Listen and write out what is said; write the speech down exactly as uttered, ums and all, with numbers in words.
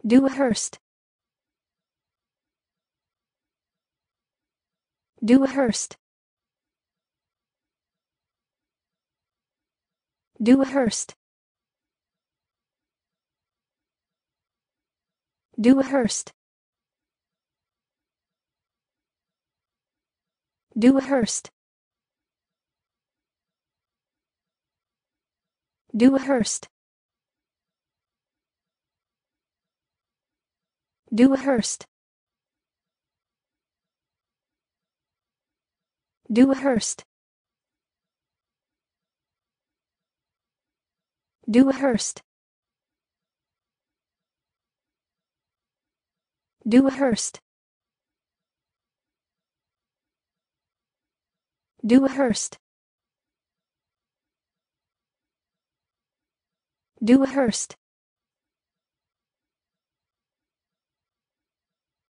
Dewhurst. Dewhurst. Dewhurst. Dewhurst. Dewhurst. Dewhurst. Dewhurst. Dewhurst. Dewhurst. Dewhurst. Dewhurst. Dewhurst.